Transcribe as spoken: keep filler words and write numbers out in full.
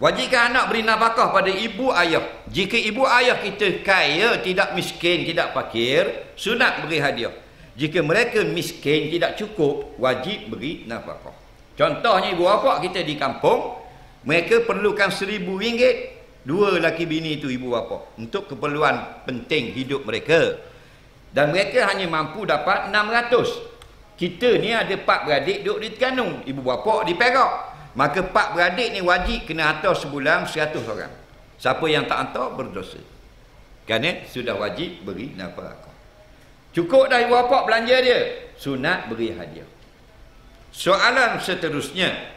Wajibkan anak beri nafkah pada ibu ayah. Jika ibu ayah kita kaya, tidak miskin, tidak fakir, sunat beri hadiah. Jika mereka miskin, tidak cukup, wajib beri nafkah. Contohnya ibu bapa kita di kampung, mereka perlukan seribu ringgit, dua laki bini itu ibu bapa, untuk keperluan penting hidup mereka. Dan mereka hanya mampu dapat enam ratus. Kita ni ada empat beradik duduk di Terengganu, ibu bapa di Perak. Maka empat beradik ni wajib kena hantar sebulan seratus orang. Siapa yang tak hantar berdosa. Kerana sudah wajib beri nafkah. Cukup dah ibu bapa belanja dia, sunat beri hadiah. Soalan seterusnya,